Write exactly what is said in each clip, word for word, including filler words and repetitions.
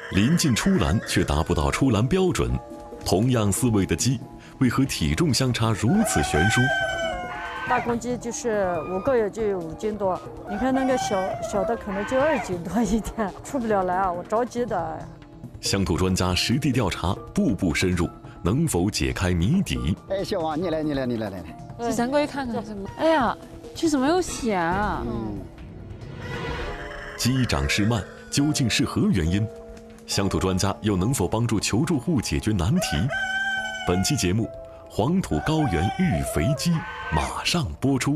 临近出栏却达不到出栏标准，同样饲喂的鸡，为何体重相差如此悬殊？ 大公鸡就是五个月就有五斤多，你看那个小小的可能就二斤多一点，出不了来啊，我着急的。 乡土专家实地调查，步步深入，能否解开谜底？ 哎，小王，你来，你来，你来，来来。 这咱过去看看。哎呀，这怎么有血啊？ 嗯。 鸡长势慢究竟是何原因？乡土专家又能否帮助求助户解决难题？本期节目，黄土高原育肥鸡马上播出。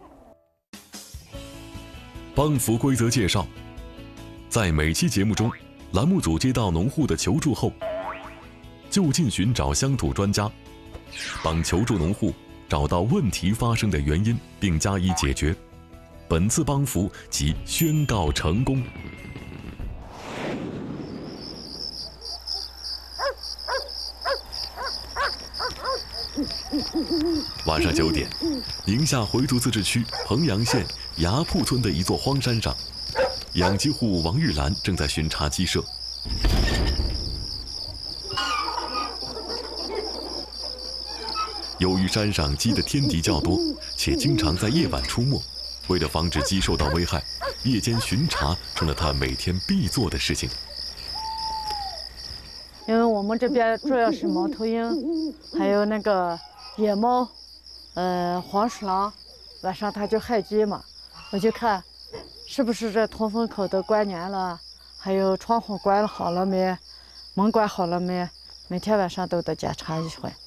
帮扶规则介绍：在每期节目中，栏目组接到农户的求助后，就近寻找乡土专家，帮求助农户找到问题发生的原因，并加以解决。本次帮扶即宣告成功。晚上九点，宁夏回族自治区彭阳县崖铺村的一座荒山上，养鸡户王玉兰正在巡查鸡舍。由于山上鸡的天敌较多，且经常在夜晚出没，为了防止鸡受到危害，夜间巡查成了他每天必做的事情。 因为我们这边主要是猫头鹰，还有那个野猫，呃，黄鼠狼，晚上它就害鸡嘛，我就看是不是这通风口都关严了，还有窗户关好了没，门关好了没，每天晚上都得检查一回。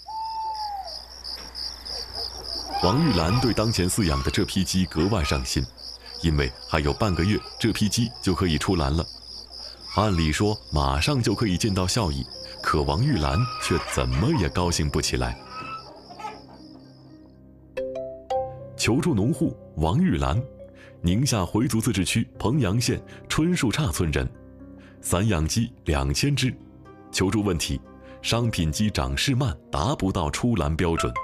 王玉兰对当前饲养的这批鸡格外上心，因为还有半个月，这批鸡就可以出栏了。按理说马上就可以见到效益，可王玉兰却怎么也高兴不起来。求助农户王玉兰，宁夏回族自治区彭阳县春树岔村人，散养鸡两千只，求助问题：商品鸡长势慢，达不到出栏标准。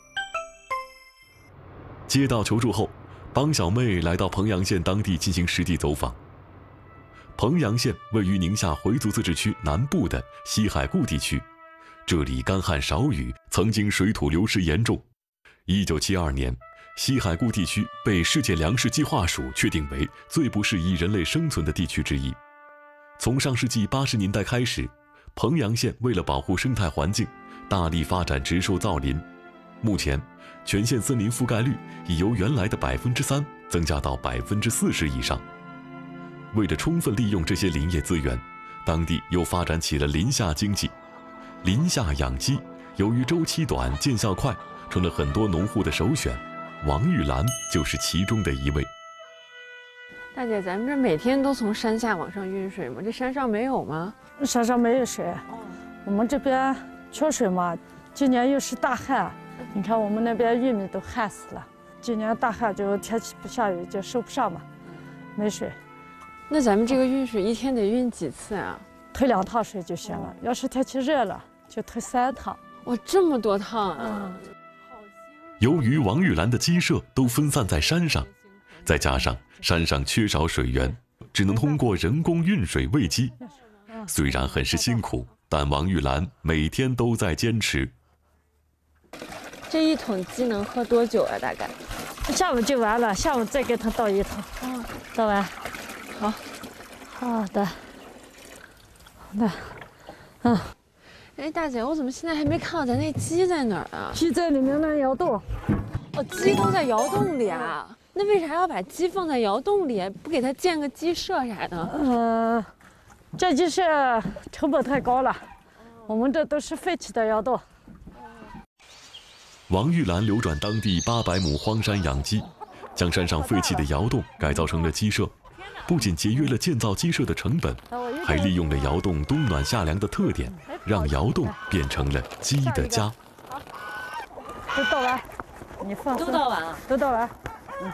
接到求助后，帮小妹来到彭阳县当地进行实地走访。彭阳县位于宁夏回族自治区南部的西海固地区，这里干旱少雨，曾经水土流失严重。一九七二年，西海固地区被世界粮食计划署确定为最不适宜人类生存的地区之一。从上世纪八十年代开始，彭阳县为了保护生态环境，大力发展植树造林。目前，全县森林覆盖率已由原来的百分之三增加到百分之四十以上。为了充分利用这些林业资源，当地又发展起了林下经济。林下养鸡，由于周期短、见效快，成了很多农户的首选。王玉兰就是其中的一位。 大姐，咱们这每天都从山下往上运水吗？这山上没有吗？ 山上没有水，我们这边缺水嘛。今年又是大旱，你看我们那边玉米都旱死了。今年大旱就天气不下雨就收不上嘛，没水。 那咱们这个运水一天得运几次啊？ 推两趟水就行了。要是天气热了，就推三趟。 哇，这么多趟啊！ 嗯。 由于王玉兰的鸡舍都分散在山上，再加上山上缺少水源，只能通过人工运水喂鸡。虽然很是辛苦，但王玉兰每天都在坚持。 这一桶鸡能喝多久啊？大概？ 下午就完了，下午再给它倒一桶。 嗯， 倒完。 好， 好的，好的，嗯。 哎，大姐，我怎么现在还没看到咱那鸡在哪儿啊？ 鸡在里面那窑洞。 哦，鸡都在窑洞里啊？那为啥要把鸡放在窑洞里？不给它建个鸡舍啥的？ 嗯，这鸡舍成本太高了，我们这都是废弃的窑洞。 王玉兰流转当地八百亩荒山养鸡，将山上废弃的窑洞改造成了鸡舍。不仅节约了建造鸡舍的成本，还利用了窑洞冬暖夏凉的特点，让窑洞变成了鸡的家。 都倒完，你放都倒完了， 都倒完。嗯。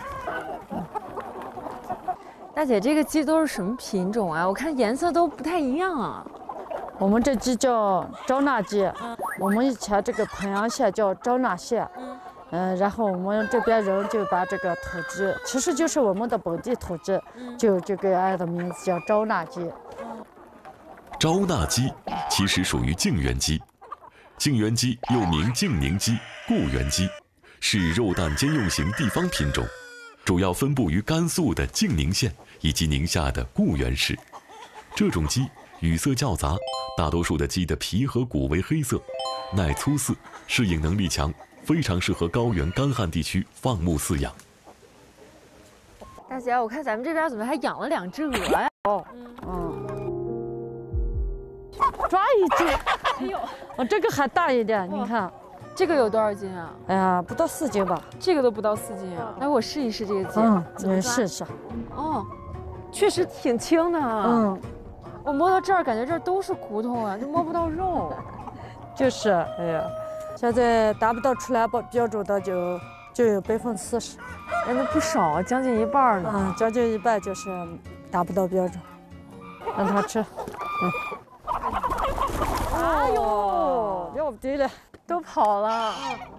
大姐，这个鸡都是什么品种啊？我看颜色都不太一样啊。 我们这鸡叫招纳鸡，嗯、我们以前这个彭阳县叫招纳县。嗯嗯，然后我们这边人就把这个土鸡，其实就是我们的本地土鸡，就就给按的名字叫招纳鸡。 招纳鸡其实属于静原鸡，静原鸡又名静宁鸡、固原鸡，是肉蛋兼用型地方品种，主要分布于甘肃的静宁县以及宁夏的固原市。这种鸡羽色较杂，大多数的鸡的皮和骨为黑色，耐粗饲，适应能力强，非常适合高原干旱地区放牧饲养。 大姐，我看咱们这边怎么还养了两只鹅呀？ 哦，嗯，抓一只， 哎呦， 哦，这个还大一点，你看， 这个有多少斤啊？ 哎呀，不到四斤吧？ 这个都不到四斤啊！来，我试一试这个鸡。 嗯，你怎么抓试试。 哦，确实挺轻的啊。 嗯， 我摸到这儿，感觉这儿都是骨头啊，就摸不到肉。 就是，哎呀，现在达不到出栏标标准的就就有百分之四十。 哎，那不少啊，将近一半呢。 嗯，将近一半就是达不到标准，让它吃。嗯。哎呦，要不得了， 都跑了。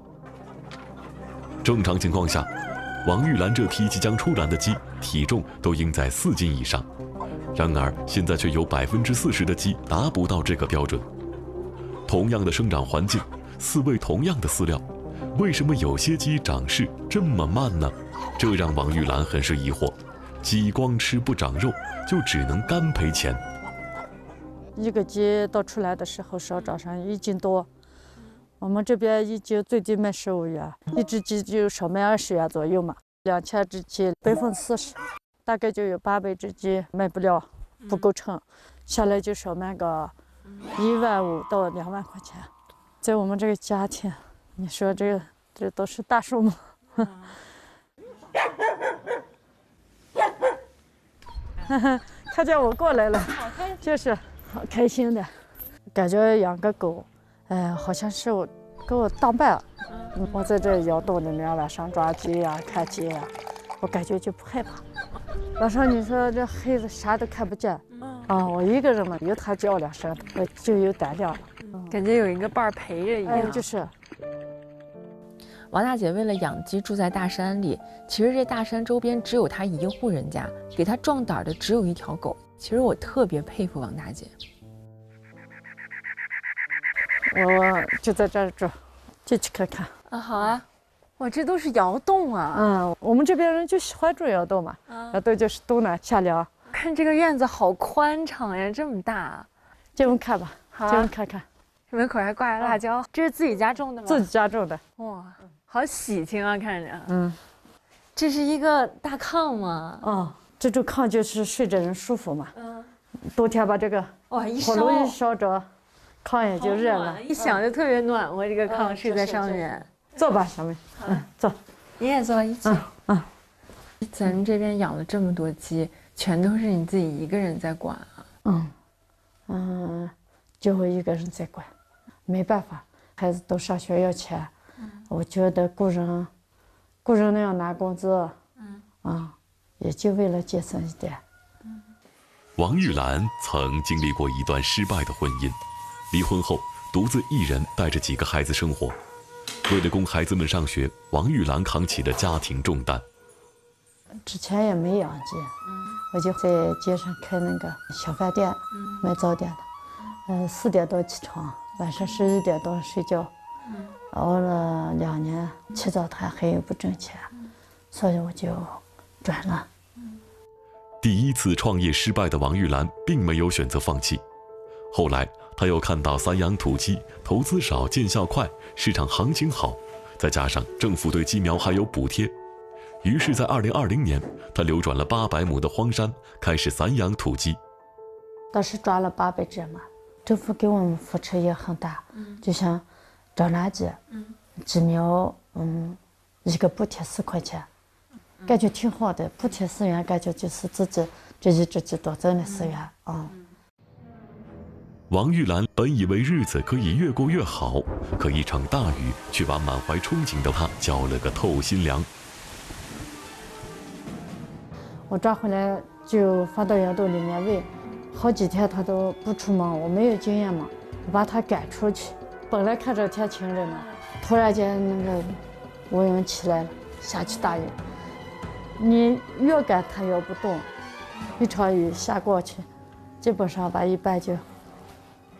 正常情况下，王玉兰这批即将出栏的鸡体重都应在四斤以上，然而现在却有百分之四十的鸡达不到这个标准。同样的生长环境，饲喂同样的饲料，为什么有些鸡长势这么慢呢？这让王玉兰很是疑惑。鸡光吃不长肉，就只能干赔钱。 一个鸡到出来的时候是要长上一斤多，我们这边一斤最低卖十五元，一只鸡就少卖二十元左右嘛。两千只鸡百分之四十，大概就有八百只鸡卖不了，不够称，下来就少卖个一万五到两万块钱。在我们这个家庭，你说这个这都是大数目。看见我过来了，就是好开心的，感觉养个狗，哎，好像是我给我当伴。嗯，我在这窑洞里面晚上抓鸡呀、看鸡呀，我感觉就不害怕。晚上你说这黑子啥都看不见，啊，我一个人嘛，有它叫两声，我就有胆量了。 感觉有一个伴儿陪着一样。 哎，就是。 王大姐为了养鸡住在大山里，其实这大山周边只有她一户人家，给她壮胆的只有一条狗。其实我特别佩服王大姐。 我就在这儿住，进去看看。 啊，好啊。哇，这都是窑洞啊。 嗯，我们这边人就喜欢住窑洞嘛，窑洞就是冬暖夏凉。 看这个院子好宽敞呀，这么大。 进屋看吧， 好， 进屋看看。 门口还挂着辣椒，嗯、这是自己家种的吗？ 自己家种的。 哇，好喜庆啊，看着。 嗯， 这是一个大炕吗？ 哦，这种炕就是睡着人舒服嘛。嗯。冬天把这个哇一火炉一烧着，炕也就热了。 一想就特别暖和，这个炕睡在上面。 坐吧，小妹。嗯，坐。 你也坐，一起。 嗯嗯。 咱们这边养了这么多鸡，全都是你自己一个人在管啊？ 嗯嗯，就我一个人在管。没办法，孩子都上学要钱，嗯、我觉得雇人，雇人那样拿工资，嗯啊，也就为了节省一点。 嗯、王玉兰曾经历过一段失败的婚姻，离婚后独自一人带着几个孩子生活。为了供孩子们上学，王玉兰扛起了家庭重担。 之前也没养鸡，嗯、我就在街上开那个小饭店，嗯、卖早点的，嗯、呃，四点多起床。晚上十一点多睡觉，嗯、熬了两年，起早贪黑又不挣钱，嗯、所以我就转了。 第一次创业失败的王玉兰并没有选择放弃，后来她又看到散养土鸡投资少、见效快，市场行情好，再加上政府对鸡苗还有补贴，于是，在二零二零年，她流转了八百亩的荒山，开始散养土鸡。 当时抓了八百只嘛。政府给我们扶持也很大，嗯、就像长垃圾，嗯、鸡苗，嗯，一个补贴四块钱，嗯、感觉挺好的。补贴四元，感觉就是自己这一只鸡多挣了四元啊。嗯、 王玉兰本以为日子可以越过越好，可一场大雨却把满怀憧憬的她浇了个透心凉。 我抓回来就放到窑洞里面喂。好几天他都不出门，我没有经验嘛，我把他赶出去。本来看着天晴着呢，突然间那个乌云起来了，下起大雨。你越赶它越不动，一场雨下过去，基本上把一半就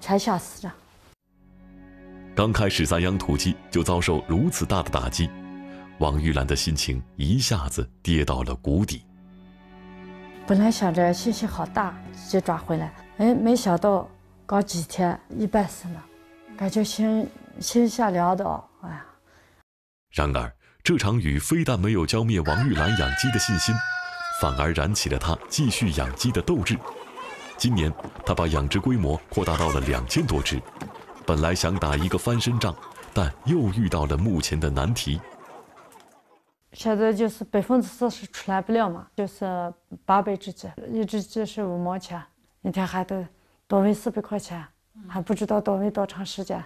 才吓死了。 刚开始散养土鸡就遭受如此大的打击，王玉兰的心情一下子跌到了谷底。 本来想着信心好大，直接抓回来，哎，没想到刚几天一半死了，感觉心心下凉的，哎呀！ 然而，这场雨非但没有浇灭王玉兰养鸡的信心，反而燃起了她继续养鸡的斗志。今年，她把养殖规模扩大到了两千多只。本来想打一个翻身仗，但又遇到了目前的难题。 现在就是百分之四十出来不了嘛，就是八百只鸡，一只鸡是五毛钱，一天还得多喂四百块钱，还不知道多喂多长时间。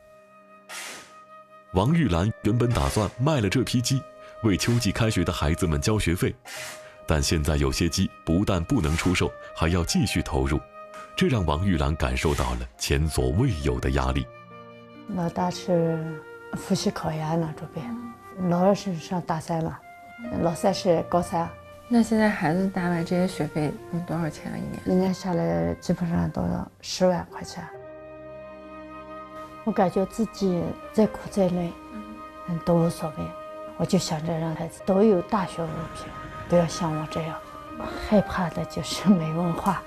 王玉兰原本打算卖了这批鸡，为秋季开学的孩子们交学费，但现在有些鸡不但不能出售，还要继续投入。这让王玉兰感受到了前所未有的压力。 老大是复习考研呢，这边老二是上大三了，老三是高三。 那现在孩子大完这些学费用多少钱啊？一年？ 一年下来基本上都要十万块钱。我感觉自己再苦再累，嗯，都无所谓。我就想着让孩子都有大学文凭，不要像我这样。害怕的就是没文化。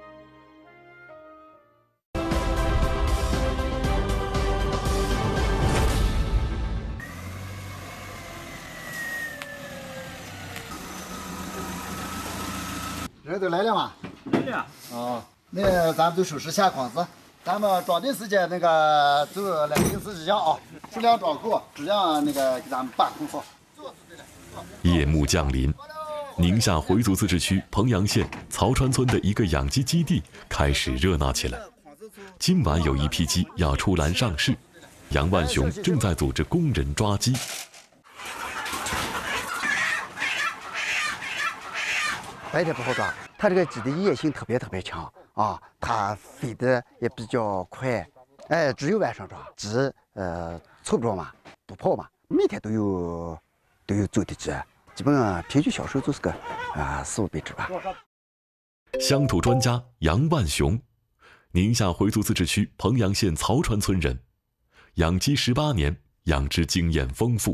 人都来了吗？ 来了。 哦，那咱们就收拾下筐子。咱们装订时间那个走两个司机样啊，质量装够，质量那个给咱们把控好。 夜幕降临，宁夏回族自治区彭阳县曹川村的一个养鸡基地开始热闹起来。今晚有一批鸡要出栏上市，杨万雄正在组织工人抓鸡。 白天不好抓，它这个鸡的野性特别特别强啊，它飞得也比较快，哎，只有晚上抓，鸡呃凑不着嘛，不跑嘛，每天都有都有走的鸡，基本上平均销售就是个啊四五百只吧。 乡土专家杨万雄，宁夏回族自治区彭阳县曹川村人，养鸡十八年，养殖经验丰富。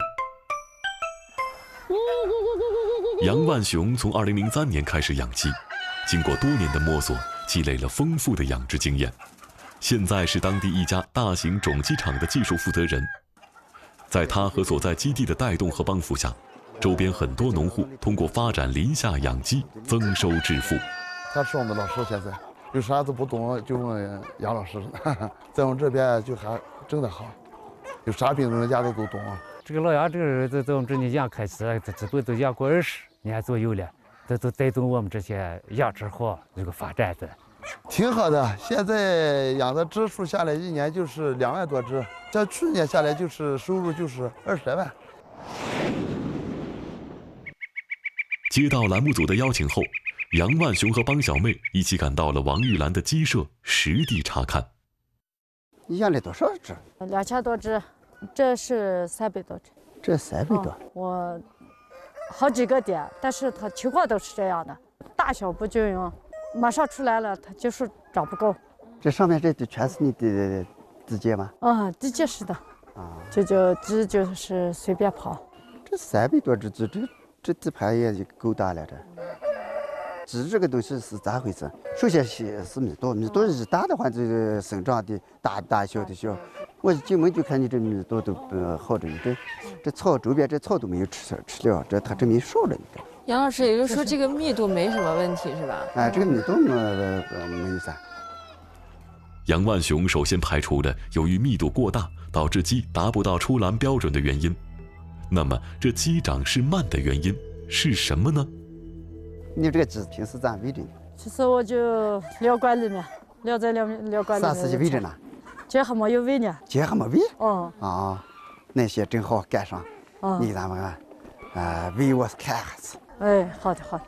杨万雄从二零零三年开始养鸡，经过多年的摸索，积累了丰富的养殖经验。现在是当地一家大型种鸡场的技术负责人。在他和所在基地的带动和帮扶下，周边很多农户通过发展林下养鸡增收致富。 他是我们老师，现在有啥都不懂就问杨老师，在我们这边就还真的好，有啥病人家都都懂。 这个老杨这个人在在我们这里养开鸡，这基本都养过二十年左右了，这都带动我们这些养殖户这个发展的。 挺好的，现在养的只数下来一年就是两万多只，这去年下来就是收入就是二十来万。 接到栏目组的邀请后，杨万雄和帮小妹一起赶到了王玉兰的鸡舍，实地查看。 你养了多少只？ 两千多只，这是三百多只。 这三百多、 哦。我好几个点，但是它情况都是这样的，大小不均匀，马上出来了，它就是长不够。 这上面这都全是你的地界吗？ 啊、嗯，地界是的。 啊， 这就鸡就是随便跑。 这三百多只鸡，这这地盘也够大了这。鸡这个东西是咋回事？首先是是米多，米多一大的话，这个生长的大大小的小。我一进门就看你这米多都呃好着呢，这这草周边这草都没有吃吃了，这它证明少了你这。 杨老师，也就是说这个密度没什么问题是吧？ 哎，这个密度没没有啥。 杨万雄首先排除了由于密度过大导致鸡达不到出栏标准的原因。那么这鸡长势慢的原因是什么呢？ 你这个鸡平时咋喂着呢？ 其实我就料罐里面，料在料料罐里面。 啥时间喂着呢？ 今还没有喂呢。 今还没喂？ 哦。 啊，那些正好赶上。哦。你给咱们啊，呃，喂我看下子。 哎，好的好的。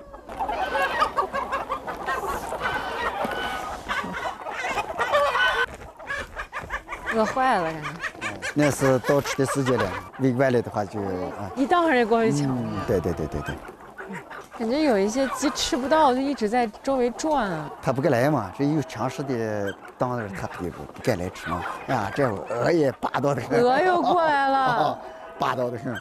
饿坏了感觉。 那是倒吃的时间了，喂完了的话就啊。 一到上就过去抢。 嗯，对对对对对。 感觉有一些鸡吃不到，就一直在周围转啊。 它不敢来嘛，这有强势的当着它不不敢来吃嘛。呀，这鹅也霸道的很。 鹅又过来了， 霸道的很。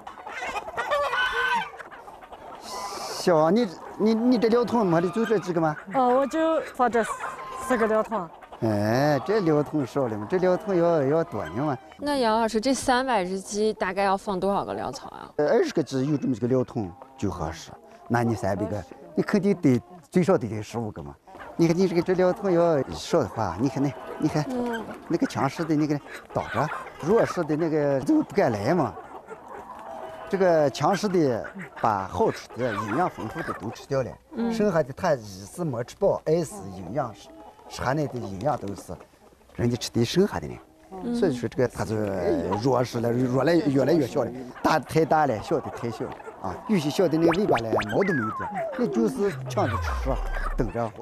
小王，你你你这料桶没的就这几个吗？ 哦，我就放这四个料桶。 哎，这料桶少了嘛，这料桶要要多呢嘛。 那杨老师，这三百只鸡大概要放多少个料槽啊？ 二十个鸡有这么几个料桶就合适。那你三百个，你肯定得最少得得十五个嘛。你看你这个这料桶要少的话，你看那，你看、嗯、那个强势的那个倒着，弱势的那个就不敢来嘛。这个强势的把好吃的、营养丰富的都吃掉了，嗯、剩下的他一是没吃饱，二是营养吃下来的营养都是人家吃的剩下的呢。嗯、所以说这个它就弱势了，弱了越来越小了，大的太大了，小的太小了。啊，有些小的那个尾巴嘞，毛都没有的，那就是抢着吃，等着。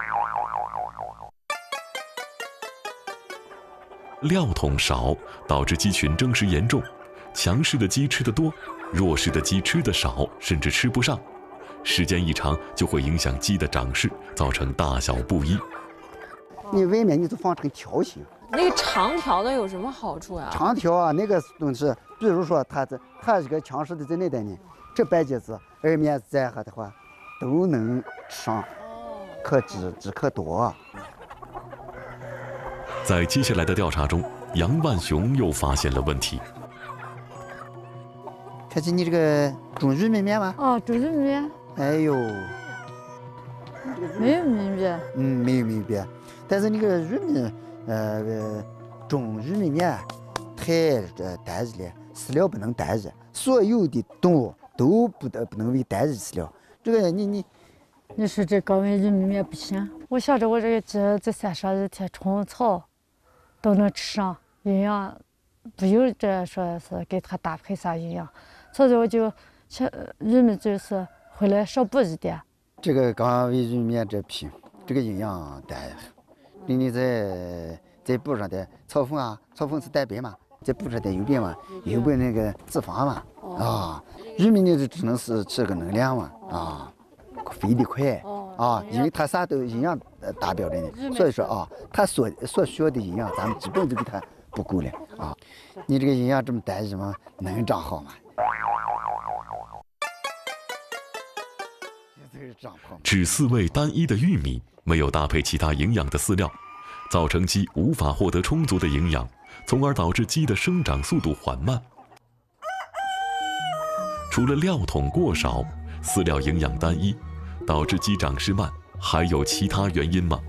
料桶少，导致鸡群争食严重，强势的鸡吃得多，弱势的鸡吃得少，甚至吃不上。时间一长，就会影响鸡的长势，造成大小不一。 你外面你就放成条形。 那个长条的有什么好处呀？ 长条啊，那个东西，比如说它这它这个强势的在那带呢。这半截子二面摘下的话，都能吃上，可知只可多。 在接下来的调查中，杨万雄又发现了问题。 看见你这个种玉米面吗？ 哦，种玉米面。 哎呦， 没有米面。 嗯，没有米面，但是那个玉米，呃，种玉米面太呃单一了，饲料不能单一，所有的动物。都不得不能喂单一饲料，这个你你， 你说这高温玉米面不行。我想着我这个鸡在山上一天虫草都能吃上，营养不用这说是给它搭配啥营养，所以我就想玉米就是回来少补一点。 这个刚喂玉米面这批，这个营养单一，你再再补上点草粉啊，草粉是蛋白嘛。再补上点油饼嘛，油饼那个脂肪嘛，啊，玉米呢就只能是吃个能量嘛，啊，肥得快，啊，因为它啥都营养达标的呢，所以说啊，它所所需要的营养，咱们基本就给它补够了啊。你这个营养这么单一嘛，能长好吗？ 只饲喂单一的玉米，没有搭配其他营养的饲料，造成鸡无法获得充足的营养。从而导致鸡的生长速度缓慢。除了料桶过少、饲料营养单一，导致鸡长势慢，还有其他原因吗？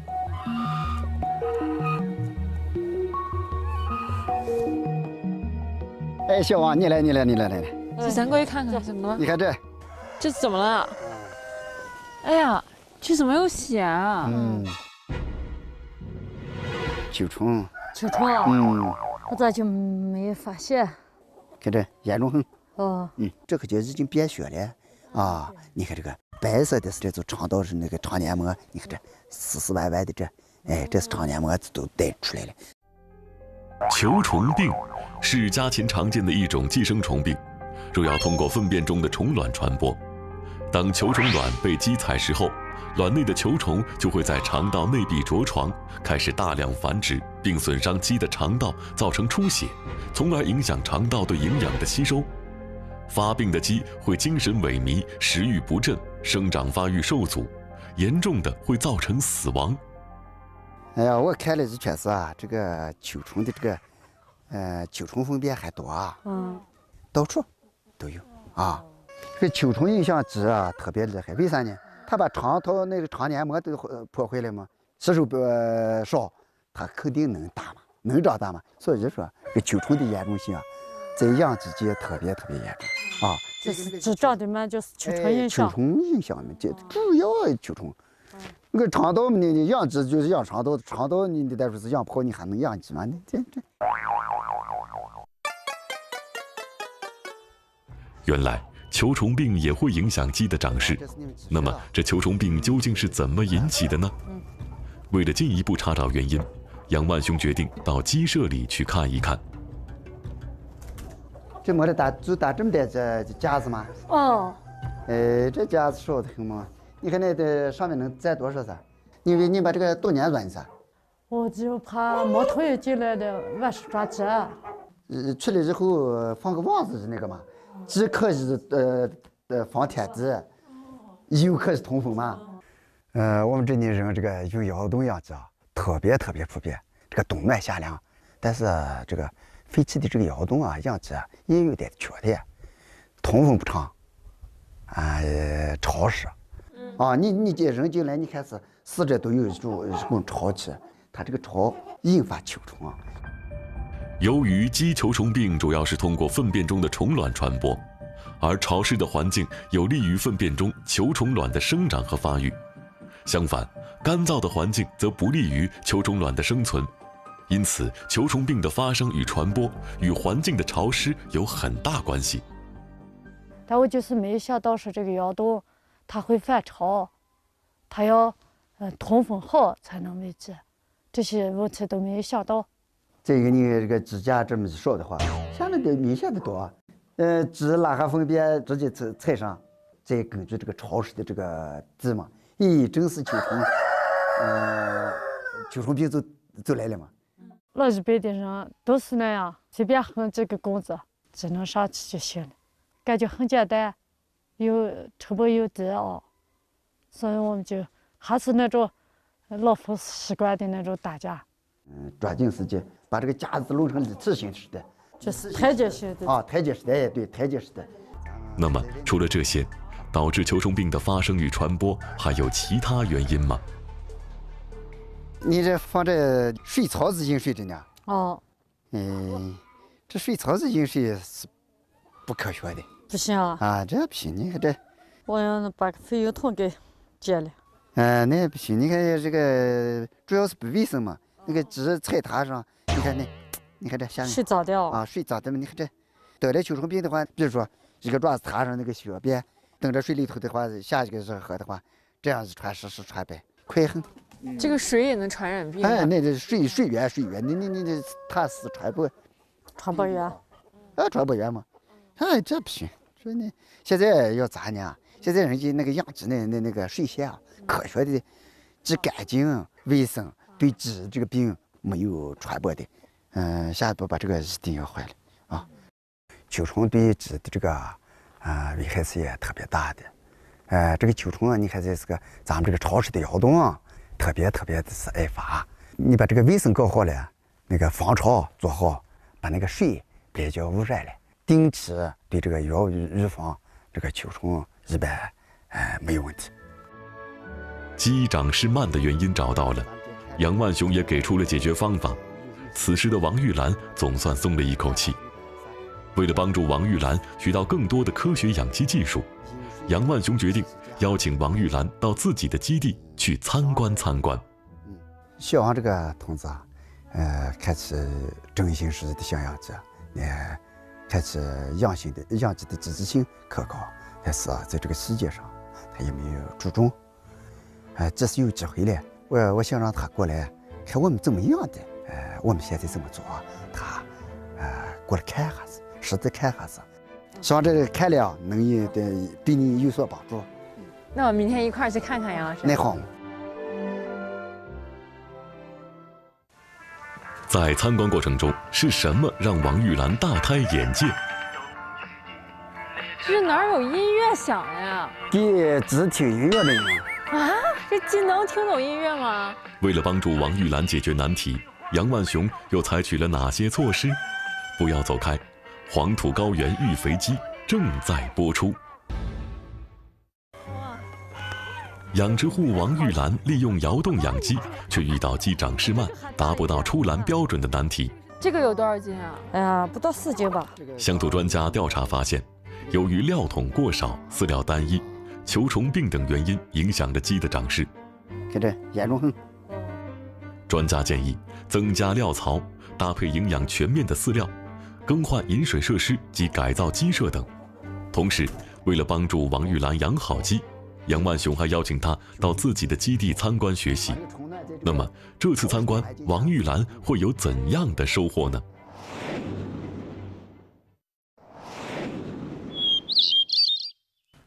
哎，小王，你来，你来，你来，来来。 这咱过去看看，怎么了？ 你看这， 这怎么了？哎呀，这怎么有血啊？ 嗯，球虫。 球虫啊！ 嗯， 我咋就没发现？ 看这严重很。 哦。 嗯，这可就已经变血了啊！你看这个白色的是这就肠道是那个肠黏膜，你看这丝丝歪歪的这，哎，这是肠黏膜都带出来了。 球虫病是家禽常见的一种寄生虫病，主要通过粪便中的虫卵传播。当球虫卵被鸡采食后，卵内的球虫就会在肠道内壁着床，开始大量繁殖，并损伤鸡的肠道，造成出血，从而影响肠道对营养的吸收。发病的鸡会精神萎靡、食欲不振、生长发育受阻，严重的会造成死亡。 哎呀，我看了这确实啊，这个球虫的这个，呃，球虫粪便还多啊，嗯，到处都有啊。这个球虫影响鸡啊特别厉害，为啥呢？它把肠道那个肠黏膜都破坏了嘛，吸收不少，它肯定能大嘛，能长大嘛。所以就说这球虫的严重性啊，在养鸡界特别特别严重啊。 这是只长得慢，就是球虫影响。 球虫影响的，这主要球虫。那个肠道，你你养鸡就是养肠道，肠道你得说是养不好，你还能养鸡吗？你这这。 原来。球虫病也会影响鸡的长势，那么这球虫病究竟是怎么引起的呢？为了进一步查找原因，杨万雄决定到鸡舍里去看一看。 这没得搭就搭这么大这架子吗？ 哦， 呃，这架子少得很嘛。你看那这上面能载多少噻？你你把这个多年软噻。 我就怕木头也进来的，万事抓鸡。 呃，出来之后放个网子是那个嘛，鸡可是呃呃放天地，有可是通风嘛。呃，我们这里人这个用窑洞养鸡啊，特别特别普遍，这个冬暖夏凉。但是这个废弃的这个窑洞啊，养鸡啊也有点缺点，通风不畅，啊、呃，潮湿。啊，你你这扔进来，你看是四周都有一种一种潮气。它这个潮引发球虫啊。 由于鸡球虫病主要是通过粪便中的虫卵传播，而潮湿的环境有利于粪便中球虫卵的生长和发育，相反，干燥的环境则不利于球虫卵的生存。因此，球虫病的发生与传播与环境的潮湿有很大关系。 但我就是没有想到是这个窑洞，它会反潮，它要呃通风好才能喂鸡。这些问题都没有想到。 这个你这个指甲这么少的话，下面的明显的多。呃，鸡拉下粪便直接踩踩上，再根据这个潮湿的这个地嘛，咦，正是球虫，呃，球虫病就就来了嘛。 老一辈的人都是那样，随便横这个工子，只能上去就行了，感觉很简单，又成本又低啊，所以我们就还是那种。老夫习惯的那种打架， 嗯，抓紧时间把这个架子弄成立体形式的， 就是台阶式的啊，台阶式的，哎，对，台阶式的。 那么，除了这些，导致球虫病的发生与传播，还有其他原因吗？ 你这放这水槽子饮水的呢？ 哦， 嗯，这水槽子饮水是不科学的。 不行啊！ 啊，这不行，你看这， 我要把废油桶给接了。 嗯、呃，那也不行。你看这个主要是不卫生嘛。那个鸡踩踏上，你看那，你看这下面水脏掉啊，水脏的嘛。你看这得了球虫病的话，比如说一个爪子踏上那个血便，等着水里头的话，下一个是喝的话，这样子传湿是传白，快很。 这个水也能传染病？ 哎，那这水水源水源，你你你这它是传播， 传播源， 啊，传播源嘛。哎，这不行。说呢，现在要咋呢？现在人家那个养鸡那那那个水线啊，科学的，既干净卫生，对鸡这个病没有传播的。嗯，下一步把这个一定要坏了啊！球虫对鸡的这个啊、呃、危害是也特别大的。呃，这个球虫啊，你看这是个咱们这个潮湿的窑洞啊，特别特别的是爱发。你把这个卫生搞好了，那个防潮做好，把那个水别叫污染了，定期对这个窑预防这个球虫。一般，呃，没有问题。 鸡长势慢的原因找到了，杨万雄也给出了解决方法。此时的王玉兰总算松了一口气。为了帮助王玉兰学到更多的科学养鸡技术，杨万雄决定邀请王玉兰到自己的基地去参观参观。 嗯，希望这个同志啊，呃，开始真心实意的想养鸡，呃，开始养心的养鸡的积极性可高。但是啊，在这个细节上，他也没有注重。呃，这是有机会了，我我想让他过来看我们怎么样的。呃，我们现在这么做，他呃过来看下子，实在看下子，希望这个看了能有对对你有所帮助。 那我明天一块儿去看看杨老师。 那好。 在参观过程中，是什么让王玉兰大开眼界？ 这哪儿有音乐响呀？ 给只听音乐的人啊，这鸡能听懂音乐吗？ 为了帮助王玉兰解决难题，杨万雄又采取了哪些措施？不要走开，黄土高原育肥鸡正在播出。养殖户王玉兰利用窑洞养鸡，却遇到鸡长势慢、达不到出栏标准的难题。 这个有多少斤啊？ 哎呀，不到四斤吧。 乡土专家调查发现，由于料桶过少、饲料单一、球虫病等原因影响着鸡的长势。 看这严重很。 专家建议增加料槽，搭配营养全面的饲料，更换饮水设施及改造鸡舍等。同时，为了帮助王玉兰养好鸡，杨万雄还邀请他到自己的基地参观学习。那么，这次参观，王玉兰会有怎样的收获呢？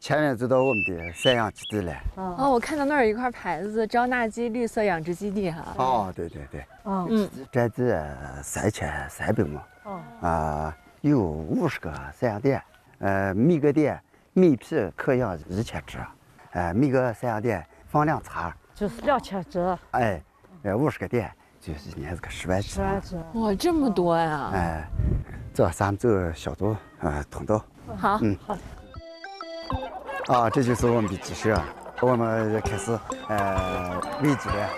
前面就到我们的散养基地了。 哦，我看到那儿有一块牌子，招纳基绿色养殖基地哈。 哦，对对对。 嗯嗯， 占地三千三百亩。 哦。 啊，有五十个散养点，呃，每个点每批可养一千只，呃，每个散养点放两茬， 就是两千只。 哎，呃，五十个点就是一年是个十万只。 十万只。 哇，这么多呀！ 哎，走，咱们走小道，呃，通道。 好， 嗯， 好。 啊，这就是我们的鸡舍，我们开始呃喂鸡了。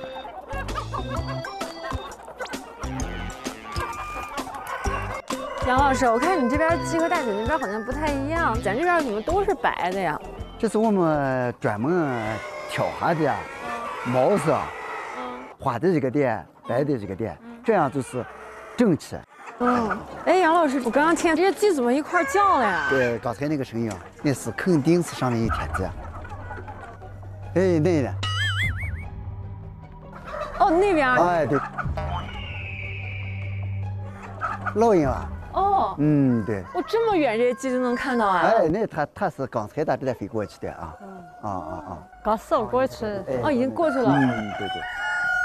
杨老师，我看你这边鸡和大姐那边好像不太一样，咱这边怎么都是白的呀？ 这是我们专门挑下的毛色，花的这个点，白的这个点，这样就是整齐。 嗯，哎，杨老师，我刚刚听这些鸡怎么一块叫了呀？ 对，刚才那个声音，那是肯定是上面有天鸡。哎，那呢？ 哦，那边。 哎，对。老鹰啊。 哦。 嗯，对。 哦，这么远这些鸡都能看到啊？ 哎，那它它是刚才打这才飞过去的啊。啊啊啊！ 刚扫过去。 哦，已经过去了。 嗯，对对。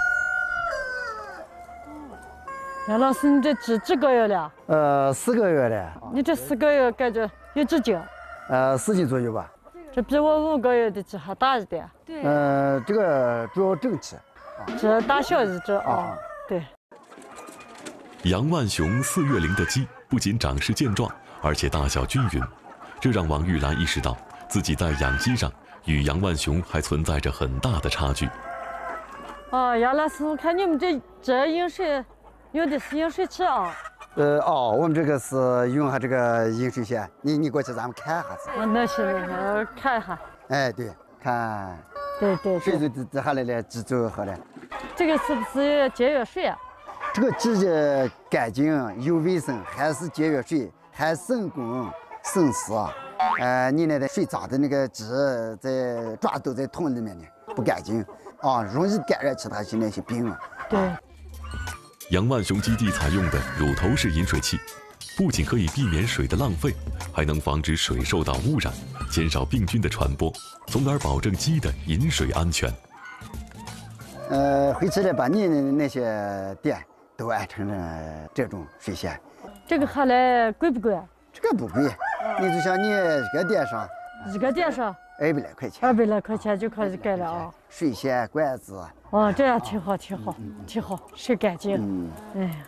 杨老师，你这鸡几个月了？ 呃，四个月了。 你这四个月感觉有几斤？ 呃，四斤左右吧。 这比我五个月的鸡还大一点。 对。 呃，这个主要整齐。 这大小一只啊。对。 杨万雄四月龄的鸡不仅长势健壮，而且大小均匀，这让王玉兰意识到自己在养鸡上与杨万雄还存在着很大的差距。 哦，杨老师，我看你们这这饮水。用的是饮水器啊。 呃哦，我们这个是用下这个饮水线，你你过去咱们看下子。 啊，那行那行，看一下。 哎，对，看。 对对。 水就滴滴下来了，鸡就好了。 这个是不是节约水啊？ 这个鸡的干净有卫生，还是节约水，还省工省时。呃，你那个水脏的那个鸡在抓都在桶里面呢，不干净啊，容易感染其他些那些病啊。 对。 杨万雄基地采用的乳头式饮水器，不仅可以避免水的浪费，还能防止水受到污染，减少病菌的传播，从而保证鸡的饮水安全。 呃，回去了把你那些点都安成了这种水线。 这个下来贵不贵啊？ 这个不贵，你就像你一个点上， 一个点上二百来块钱， 二百来块钱就可以改了啊。 水线、管子。 哦，这样挺好，挺好，挺好，水干净。嗯，哎呀，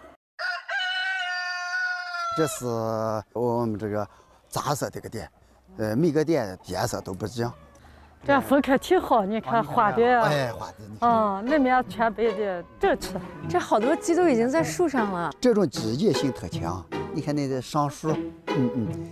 这是我们这个杂色这个点，呃，每个点颜色都不一样。 这样分开挺好，你看花的， 哎，花的， 啊，那面全白的，整齐。 这好多鸡都已经在树上了。 这种鸡野性特强，你看那个上树，嗯嗯。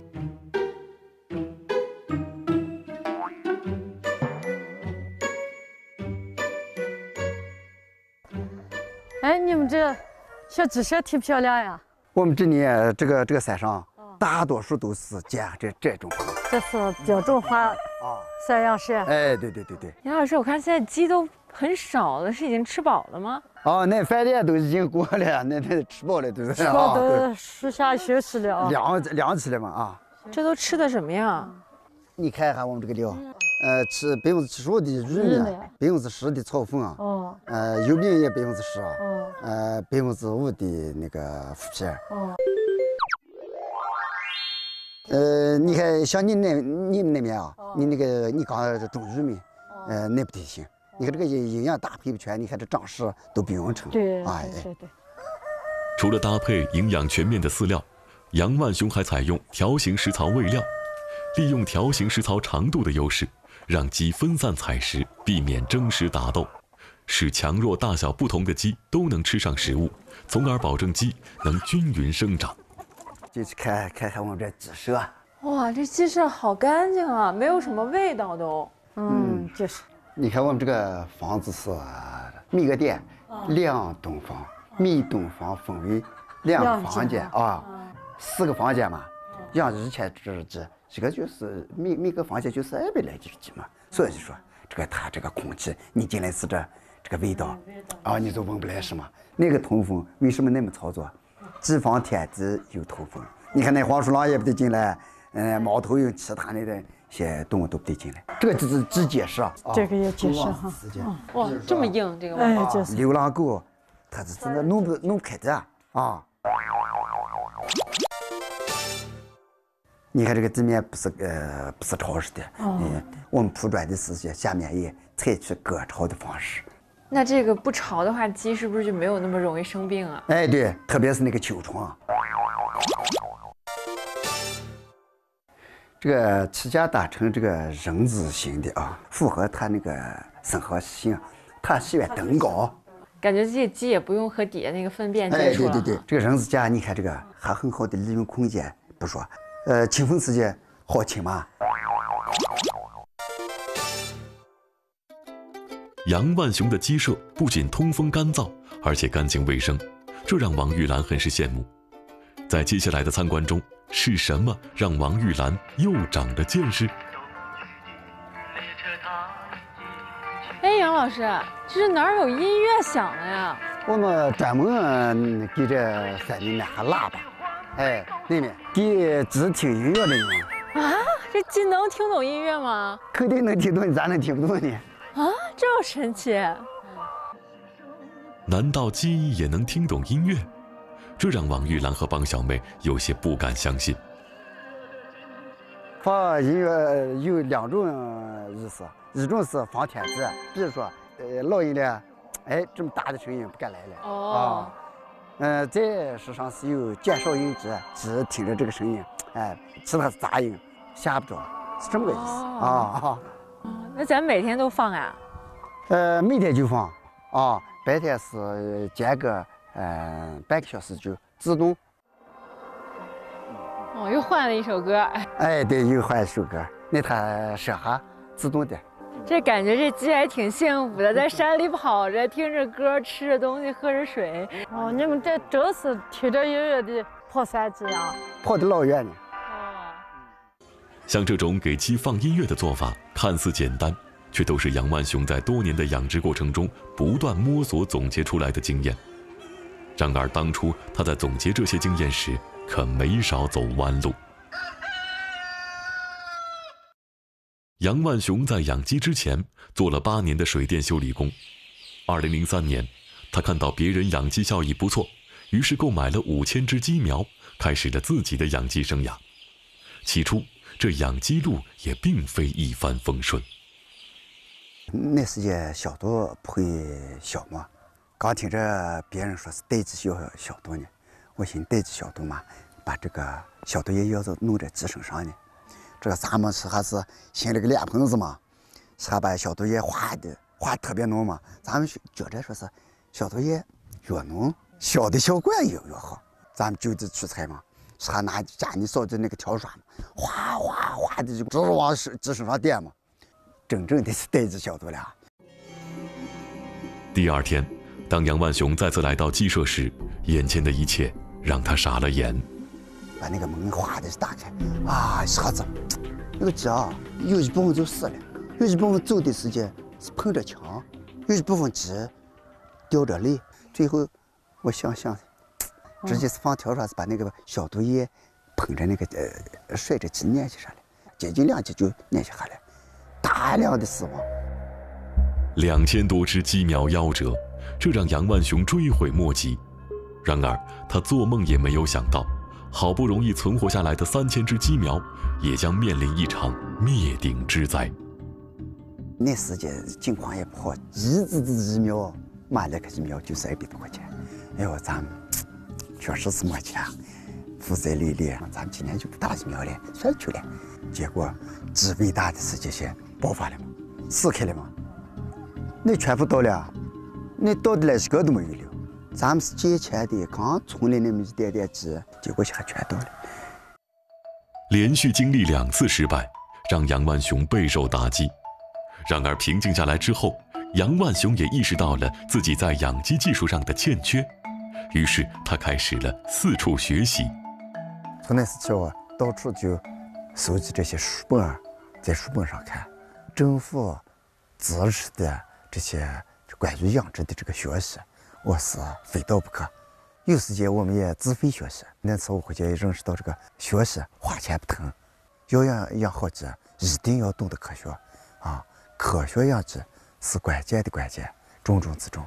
哎，你们这小鸡舍挺漂亮呀。 我们这里这个这个山上，大多数都是建这这种房。 这是标准化啊，散养舍。 哎，对对对对。 杨老师，我看现在鸡都很少了，是已经吃饱了吗？ 哦，那饭店都已经过了，那那吃饱了都是。 吃饱都树下休息了啊。 凉凉起来嘛啊。 这都吃的什么呀？ 你看一下我们这个料。呃，吃百分之七十五的玉米，百分之十的草粉，哦，呃，油饼也百分之十，哦，呃，百分之五的那个麸皮，哦，呃，你看像你那你们那边啊，你那个你刚种玉米，呃，那不太行，你看这个营养搭配不全，你看这长势都不匀称， 对，哎，对对。 除了搭配营养全面的饲料，杨万雄还采用条形食槽喂料，利用条形食槽长度的优势。让鸡分散采食，避免争食打斗，使强弱大小不同的鸡都能吃上食物，从而保证鸡能均匀生长。 就去看看看我们这鸡舍。 哇，这鸡舍好干净啊，没有什么味道都。 嗯，就是。 你看我们这个房子是每个点两栋房，每栋房分为两个房间啊，四个房间嘛，养一千只鸡。这个就是每每个房间就是二百来只鸡嘛，所以说这个它这个空气，你进来是这这个味道，啊，你就闻不来是吗？那个通风为什么那么操作？鸡房天地有通风，你看那黄鼠狼也不得进来， 嗯，猫头鹰、其他的这些动物都不得进来。这个就是只解释啊， 这个也解释哈。 哇，这么硬这个哎， 毛。 就是流浪狗，它是真的弄不弄不开的啊。你看这个地面不是呃不是潮湿的，嗯，我们铺砖的时间下面也采取割潮的方式。 那这个不潮的话，鸡是不是就没有那么容易生病啊？ 哎，对，特别是那个秋虫。这个起家打成这个人字形的啊，符合它那个生活性，它喜欢登高。 感觉这些鸡也不用和底下那个粪便接哎， 触了。 对对对，这个人字架，你看这个还很好的利用空间，不说，呃，清风时节好清嘛。 杨万雄的鸡舍不仅通风干燥，而且干净卫生，这让王玉兰很是羡慕。在接下来的参观中，是什么让王玉兰又长了见识？ 哎，杨老师，这是哪儿有音乐响了呀？ 我们专门给这山里安下喇叭，哎，那面给只听音乐的人。 啊，这鸡能听懂音乐吗？ 肯定能听懂，咋能听不懂呢？ 啊，这么神奇！ 难道鸡也能听懂音乐？这让王玉兰和帮小妹有些不敢相信。 放音乐有两种意思，一种是放天子，比如说，呃，老人呢，哎，这么大的声音不敢来了。 哦。 啊，嗯、呃，在世上是有减少音质，只听着这个声音，哎，其他是杂音，吓不着，是这么个意思、 哦、 啊啊。 那咱每天都放啊？ 呃，每天就放啊，白天是间隔呃半个小时就自动。 哦，又换了一首歌。 哎，对，又换一首歌，那它设下自动的。 这感觉这鸡还挺幸福的，在山里跑着，听着歌，吃着东西，喝着水。 哦，你们这真是听着音乐的跑山鸡啊？ 跑得老远呢。 像这种给鸡放音乐的做法，看似简单，却都是杨万雄在多年的养殖过程中不断摸索总结出来的经验。然而，当初他在总结这些经验时，可没少走弯路。杨万雄在养鸡之前做了八年的水电修理工。二零零三年，他看到别人养鸡效益不错，于是购买了五千只鸡苗，开始了自己的养鸡生涯。起初，这养鸡路也并非一帆风顺。 那时间小多不会小嘛，刚听着别人说是带子小小多呢，我寻带子小多嘛，把这个小多也要是弄在鸡身上呢。这个咱们是还是寻了个脸盆子嘛，是还把小多叶画的画特别浓嘛，咱们觉着说是小多叶越浓，小的小管越越好，咱们就地取材嘛。是还拿家里烧的那个条刷嘛，哗哗哗的就直往鸡身上点嘛，真正的是带子小多了。 第二天，当杨万雄再次来到鸡舍时，眼前的一切让他傻了眼。 把那个门哗的打开，啊，一下子，那个鸡啊，有一部分就死了，有一部分走的时间是碰着墙，有一部分鸡掉着泪，最后我想想。直接是放条刷，是把那个小毒液喷着那个呃甩着鸡撵起上来，接近两集就撵下来，大量的死亡。 两千多只鸡苗夭折，这让杨万雄追悔莫及。然而他做梦也没有想到，好不容易存活下来的三千只鸡苗，也将面临一场灭顶之灾。 那时间境况也不好，一只只鸡苗买了个鸡苗就是二百多块钱，哎呦，咱们。确实是没钱，负债累累，咱们今年就不打疫苗了，算去了。结果最伟大的世界线爆发了嘛，死开了嘛，那全部到了，那到的来一个都没有了。咱们是借钱的，刚存了那么一点点鸡，结果还全到了。 连续经历两次失败，让杨万雄备受打击。然而平静下来之后，杨万雄也意识到了自己在养鸡技术上的欠缺。于是他开始了四处学习。 从那时起，我到处就收集这些书本，在书本上看政府支持的这些关于养殖的这个学习，我是非到不可。有时间我们也自费学习。那次我回去也认识到，这个学习花钱不疼， 要养养好鸡，一定要懂得科学啊！科学养鸡是关键的关键，重中之重。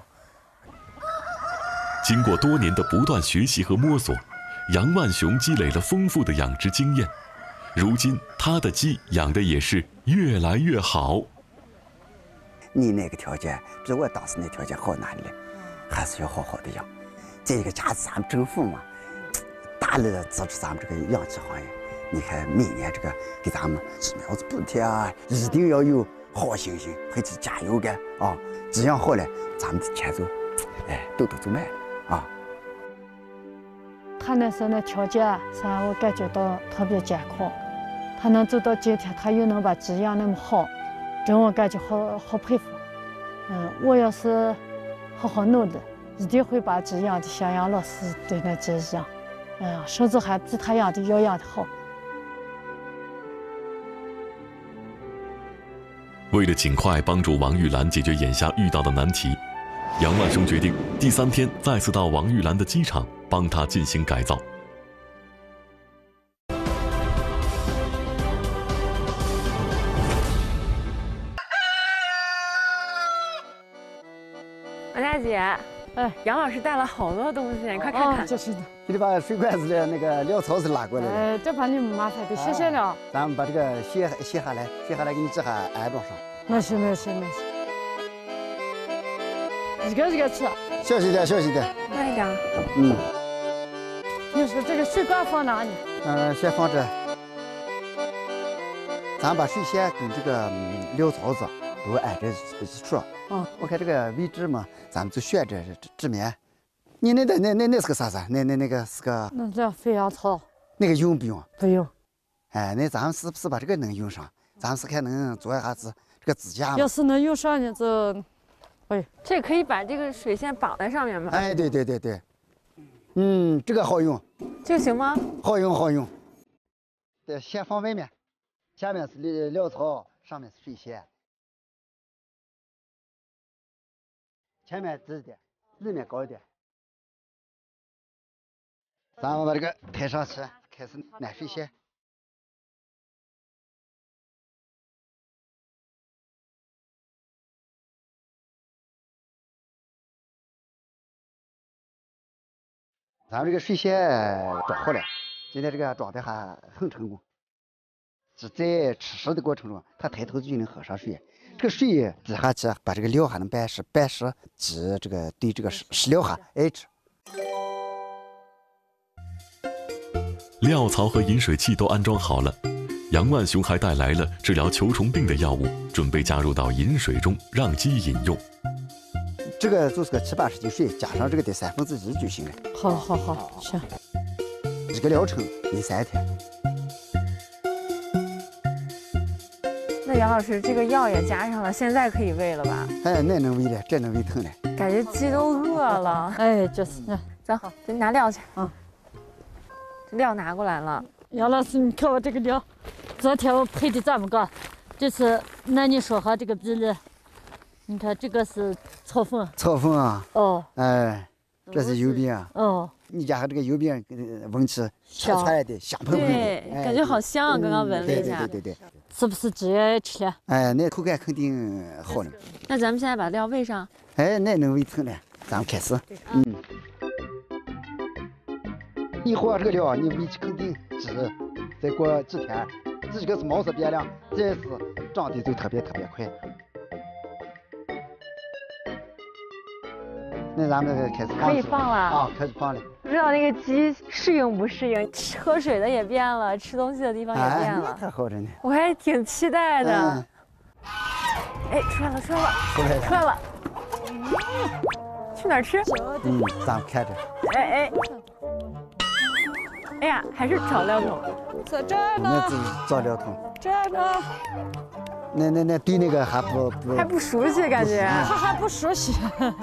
经过多年的不断学习和摸索，杨万雄积累了丰富的养殖经验。如今，他的鸡养的也是越来越好。 你那个条件比我当时那条件好哪里来？还是要好好的养。这一个家是咱们政府嘛，大力的支持咱们这个养鸡行业。你看每年这个给咱们鸡苗子补贴啊，一定要有好信心，回去加油干啊！鸡养好了，咱们的钱就哎都都就满了啊。 他那时候的条件让我感觉到特别艰苦，他能走到今天，他又能把鸡养那么好，真我感觉好好佩服。嗯，我要是好好努力，一定会把鸡养的像杨老师对那鸡一样，嗯，甚至还比他养的要养的好。 为了尽快帮助王玉兰解决眼下遇到的难题，杨万雄决定第三天再次到王玉兰的鸡场帮她进行改造。 王大姐，哎，杨老师带了好多东西，你快看看。 哦、就是的。 给你把水管子的那个料槽子拉过来了。 哎，这把你们麻烦的，谢谢了。 咱们把这个卸卸下来，卸下来给你这还安装上。 没事没事没事。一个一个吃。 小心点，小心点。 慢一点。 嗯。 你说这个水管放哪里？ 嗯，先放这。咱把水线跟这个嗯料槽子都挨着一处。 哦。 我看这个位置嘛，咱们就选这纸棉。你那那那那那是个啥子？那那那个是个？ 那叫肥羊草。 那个用不用？ 不用。 哎，那咱们是不是把这个能用上？咱是看能做一下子这个支架嘛。 要是能用上呢，就，哎， 这可以把这个水线绑在上面吗？ 哎，对对对对，嗯，这个好用。 这个行吗？ 好用好用。对，先放外面，下面是料槽，上面是水线，前面低一点，里面高一点。咱们把这个抬上去，开始揽水线。咱们这个水线装好了，今天这个装的还很成功。是在吃食的过程中，它抬头就能喝上水。这个水滴下去，把这个料还能拌实，拌实鸡这个对这个食食料还爱吃。 料槽和饮水器都安装好了，杨万雄还带来了治疗球虫病的药物，准备加入到饮水中让鸡饮用。 这个就是个七八十斤水，加上这个的三分之一就行了。 好，好，好，行。 一个疗程你三天。 那杨老师，这个药也加上了，现在可以喂了吧？ 哎，那能喂了，这能喂疼了。 感觉鸡都饿了。 哎，就是。 走，咱拿料去。 啊。 这料拿过来了。 杨老师，你看我这个料，昨天我配的这么个，这是那你说好这个比例。你看这个是草粉， 草粉啊， 哦， 哎，这是油饼啊， 哦， 你家这个油饼闻起香出来的，香喷喷的， 对，感觉好香啊！刚刚闻了一下， 对对对对， 是不是鸡爱吃了？ 哎，那口感肯定好了。 那咱们现在把料喂上， 哎，那能喂成了，咱们开始，嗯，你和这个料，你喂起肯定鸡，再过几天，这个是毛色变亮，再是长得就特别特别快。那咱们开始放可以放了啊，开始放了。 不知道那个鸡适应不适应，喝水的也变了，吃东西的地方也变了， 太好着呢。 我还挺期待的。 嗯、 哎，出来了，出来了， 出来了， 出来了。去哪儿吃？ 嗯，咱们看着。 哎哎。哎呀，还是找料桶。 在这儿呢。 那是找料桶。 这儿呢。 那那那对那个还不不还不熟悉感觉。 他还不熟悉。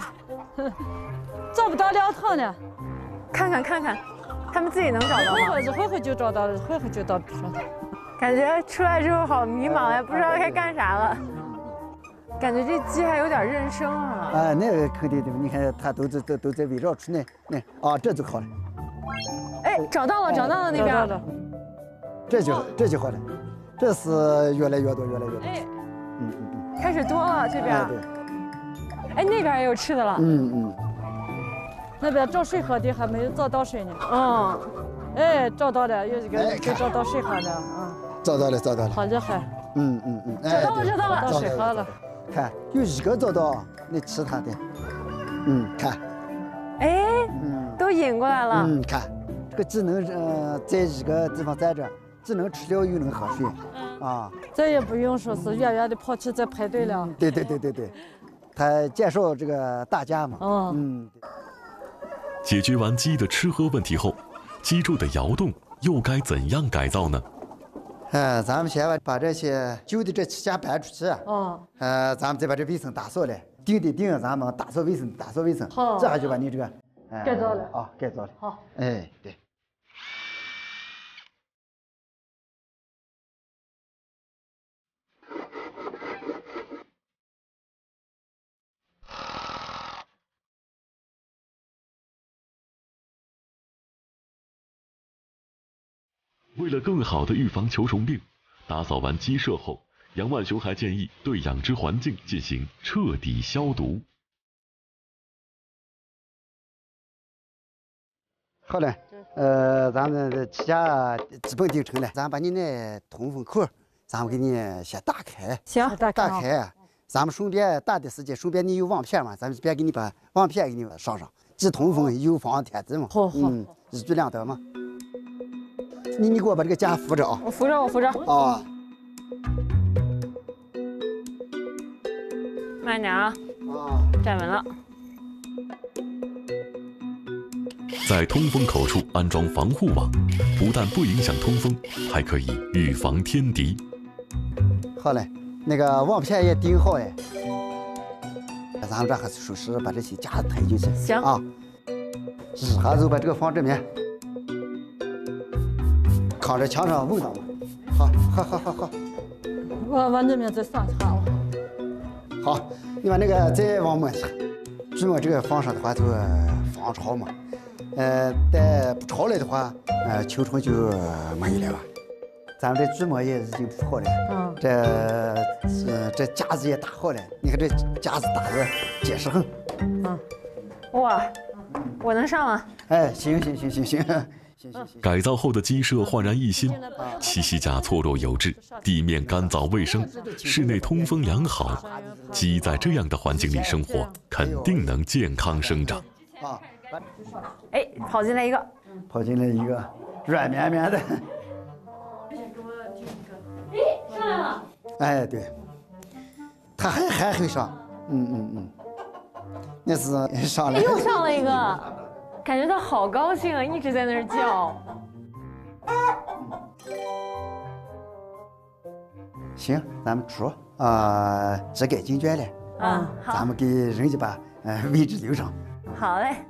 找不到料桶呢， 看看看看，他们自己能找到吗？ 一会儿会就找到了，一会儿就到找到。 感觉出来之后好迷茫呀，不知道该干啥了。感觉这鸡还有点认生啊。 啊，那个肯定的，你看它都都都在围绕处呢，那啊这就好了。 哎，找到了，找到了那边。 这就这就好了。 这是越来越多，越来越多。 哎， 嗯嗯嗯， 开始多了这边。 哎对， 哎，那边也有吃的了。 嗯嗯， 那边找水喝的还没有找到水呢。 嗯， 哎，找到了，有一个哎可以找到水喝的，嗯， 找到了，找到了。 好厉害， 嗯嗯嗯，哎， 找到了， 对找到了。 找水喝了。 看有一个找到，那其他的，嗯，看， 哎， 嗯都引过来了。 嗯，看，这个只能呃在一个地方在这，只能吃了又能喝水，啊， 再也不用说是远远的跑去再排队了。 对对对对对，他减少这个打架嘛， 哦嗯。 解决完鸡的吃喝问题后，鸡柱的窑洞又该怎样改造呢？ 呃，咱们先把把这些旧的这气架搬出去， 哦， 呃，咱们再把这卫生打扫了，定的定，咱们打扫卫生，打扫卫生， 好这样就把你这个、呃、 改造了啊，改造了。 好， 哎，对。 为了更好地预防球虫病，打扫完鸡舍后，杨万雄还建议对养殖环境进行彻底消毒。 好嘞，呃，咱们的气架基本定成了，咱把你那通风口，咱们给你先打开， 行， 大打开，咱们顺便打的时间，顺便你有网片嘛，咱们便给你把网片给你上上，既通风又防天子嘛。 好好嗯，一举两得嘛。你你给我把这个架扶着啊。 我扶着，我扶着。 啊。 慢点啊， 啊。 站稳了。 在通风口处安装防护网，不但不影响通风，还可以预防天敌。 好嘞，那个网片也钉好嘞，咱们这还是收拾把这些架子抬进去。 行啊，一下就把这个放这面，扛着墙上稳当嘛。好，好，好，好，好。 往往那边再上一下啊。 好，你把那个再往抹下，锯末这个放上的话就防潮嘛。呃，但不潮了的话，呃，球虫就没有了吧。咱们这锯末也已经铺好了， 嗯， 这呃这架子也打好了，你看这架子打的结实很。 嗯， 哇，我能上吗？ 哎，行行行行行行行行。 改造后的鸡舍焕然一新，栖息架错落有致，地面干燥卫生，室内通风良好。鸡在这样的环境里生活，肯定能健康生长。 啊， 哎，跑进来一个， 跑进来一个软绵绵的。 哎，上来了。 哎，对，它还还会上，嗯嗯嗯，那是上来。 又上了一个，感觉它好高兴啊，一直在那儿叫。 行，咱们出啊，这该进圈了。 嗯，好。 咱们给人家把呃位置留上。 好嘞。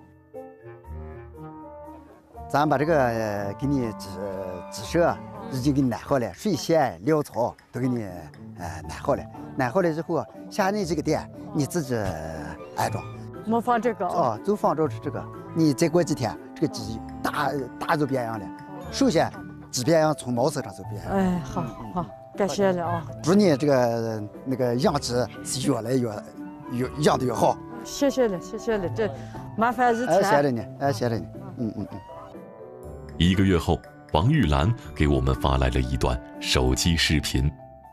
咱把这个呃给你鸡鸡舍已经给你安好了，水线、料槽都给你呃安好了。安好了之后，下面这个点你自己安装。 没放这个啊。 哦，就放着这个。你再过几天，这个鸡大大就变样了。首先，鸡变样从毛色上就变样。 哎，好好，感谢了啊！ 祝你这个那个养鸡是越来越越养的越好。 谢谢了，谢谢了，这麻烦一天。 哎，谢谢你，哎，谢谢你，嗯嗯嗯。 一个月后，王玉兰给我们发来了一段手机视频。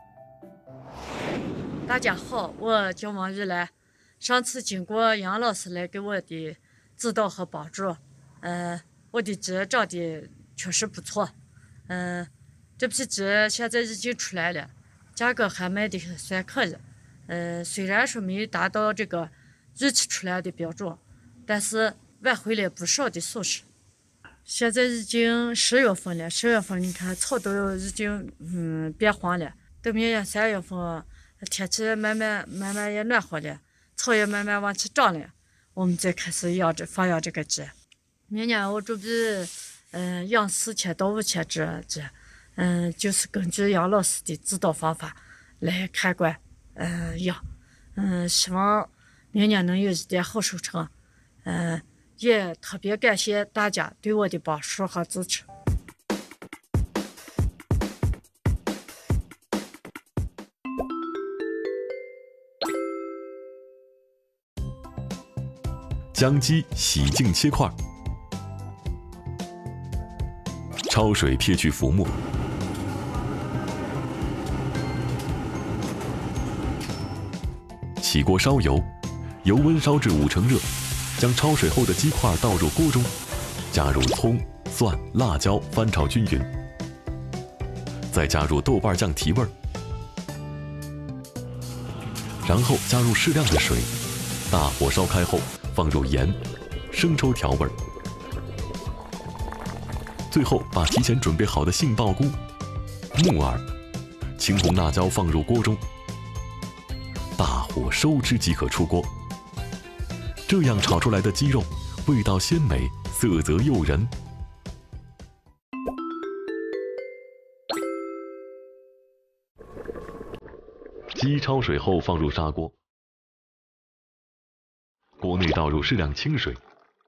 大家好，我叫王玉兰。上次经过杨老师来给我的指导和帮助，呃，我的鸡长得确实不错。嗯、呃，这批鸡现在已经出来了，价格还卖的算可以。呃，虽然说没达到这个预期出来的标准，但是挽回了不少的损失。现在已经十月份了，十月份你看草都已经嗯变黄了，到明年三月份天气慢慢慢慢也暖和了，草也慢慢往起长了，我们再开始养这放养这个鸡。明年我准备嗯、呃、养四千到五千只鸡，嗯、呃、就是根据杨老师的指导方法来看管嗯、呃、养，嗯、呃、希望明年能有一点好收成，嗯、呃。也特别感谢大家对我的帮助和支持。 将鸡洗净切块，焯水撇去浮沫，起锅烧油，油温烧至五成热，将焯水后的鸡块倒入锅中，加入葱、蒜、辣椒，翻炒均匀，再加入豆瓣酱提味儿，然后加入适量的水，大火烧开后放入盐、生抽调味儿，最后把提前准备好的杏鲍菇、木耳、青红辣椒放入锅中，大火收汁即可出锅。这样炒出来的鸡肉味道鲜美，色泽诱人。鸡焯水后放入砂锅，锅内倒入适量清水，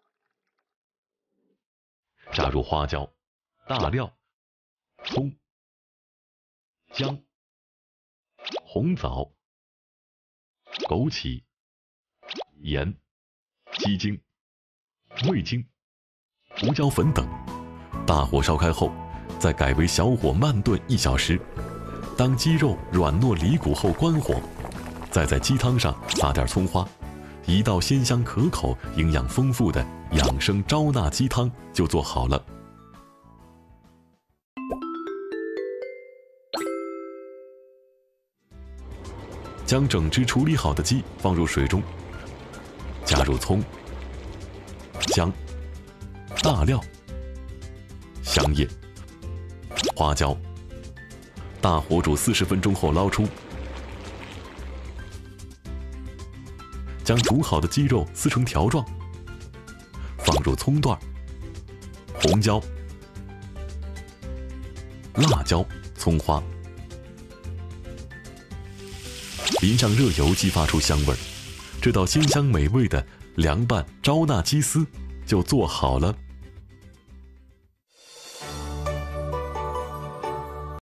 加入花椒、大料、葱、姜、红枣、枸杞、盐、鸡精、味精、胡椒粉等，大火烧开后，再改为小火慢炖一小时。当鸡肉软糯离骨后关火，再在鸡汤上撒点葱花，一道鲜香可口、营养丰富的养生招纳鸡汤就做好了。将整只处理好的鸡放入水中，加入葱、姜、大料、香叶、花椒，大火煮四十分钟后捞出，将煮好的鸡肉撕成条状，放入葱段、红椒、辣椒、葱花，淋上热油，激发出香味儿。这道鲜香美味的凉拌招纳鸡丝就做好了。